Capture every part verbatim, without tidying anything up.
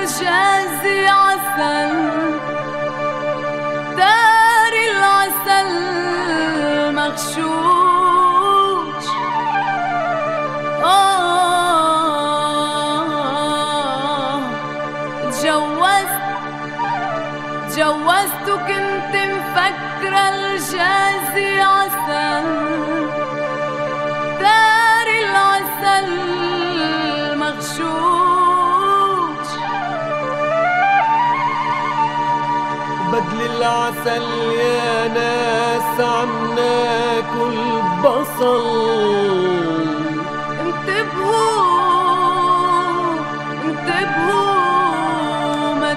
الجازي عسل، دار العسل مغشوش. آه تجوزت تجوزت وكنت مفكرة الجازي عسل، دار العسل مغشوش. بدل العسل يا ناس عم ناكل بصل. انتبهوا انتبهوا ما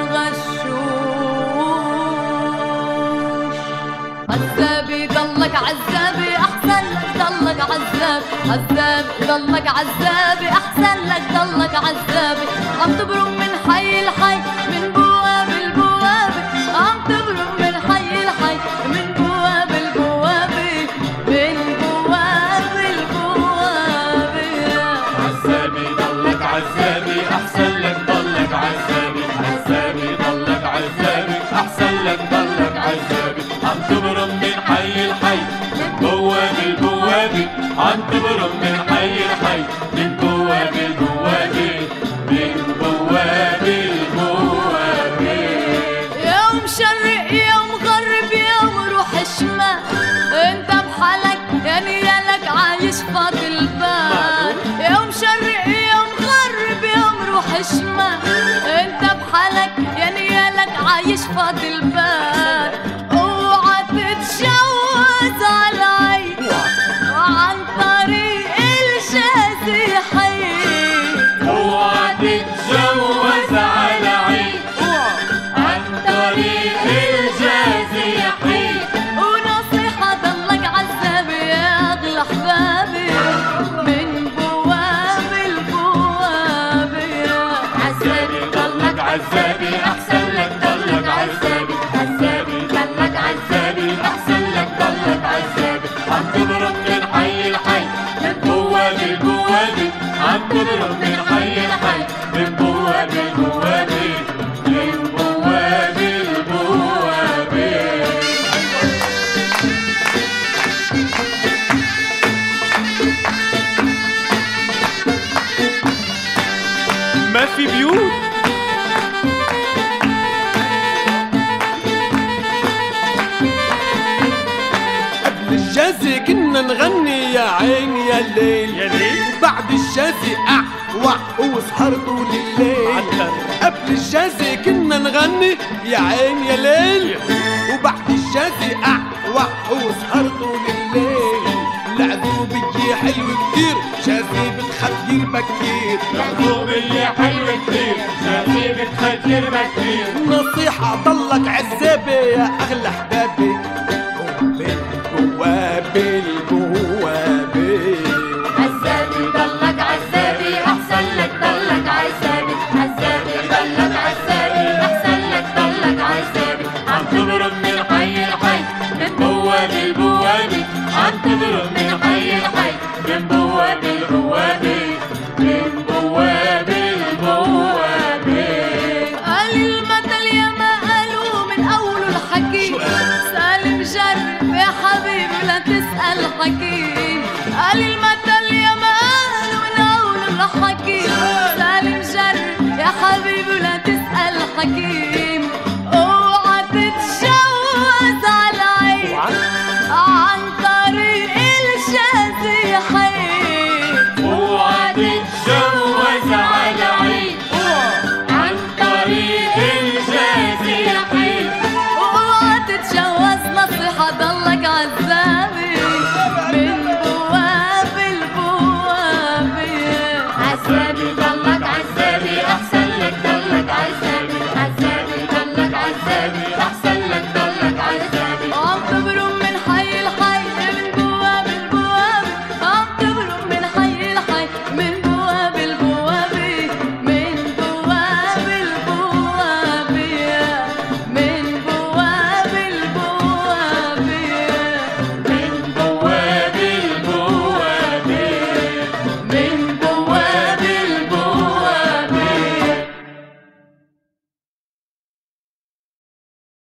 تنغشوش. عزابي ضلك عزابي احسن لك ضلك عزابي، عزابي ضلك عزابي احسن لك ضلك عزابي. عم تبرم من حي لحي من بواب البوابة، عم تبرم من حي لحي من بواب البوابة، من بواب البوابة. عزابي ضلك عزابي احسن لك ضلك عزابي، عزابي ضلك عزابي احسن لك ضلك عزابي. عم تبرم من حي لحي من بواب البوابة، عم تبرم من حي لحي من بواب البوابة، من بواب البوابة. يوم شرق يوم غرب يوم روح شمال، انت بحالك يا نيالك عايش فاضي البال. يوم شرق يوم غرب يوم روح شمال، انت بحالك يا نيالك عايش فاضي البال. اوعى تتجوز على عين وعن طريق الجازي حي، اوعى تتجوز على عين عن طريق الجازي حي. ونصيحة ضلك عزابي يا أغلى أحبابي من بواب البوابة. عزابي ضلك عزابي احسن لك ضلك عزابي، عزابي ضلك عزابي احسن لك ضلك عزابي. عم تبرم من حي لحي من بواب البوابة، عم تبرم من حي لحي من بواب البوابة، من بواب البوابة. ما في بيوت قبل الجازي كنا نغني يا عيني يا الليل، يا ليل وبعد الجازي أحوح وسهر طول الليل. قبل الجازي كنا نغني يا عيني يا ليل، وبعد الجازي أحوح وسهر طول الليل. العذوبية حلو كتير جازي بتخدر بكير، العذوبية حلو كتير جازي بتخدر بكير. نصيحة ضلك عزابي يا أغلى أحبابي بواب البوابة. عزابي ضلك عزابي أحسن لك ضلك عزابي، عزابي ضلك عزابي أحسن لك ضلك عزابي. عم تبرم من حي لحي من بواب البوابة، عم تبرم من حي لحي من بواب البوابة، من بواب البوابة. قال المثل يا ما قالوا من أول الحكيم، سالم جرب يا حبيبي لا تسأل حكيم. قال المثل يا ما قالوا من أول الحكيم، سالم جرب يا حبيبي لا تسأل حكيم.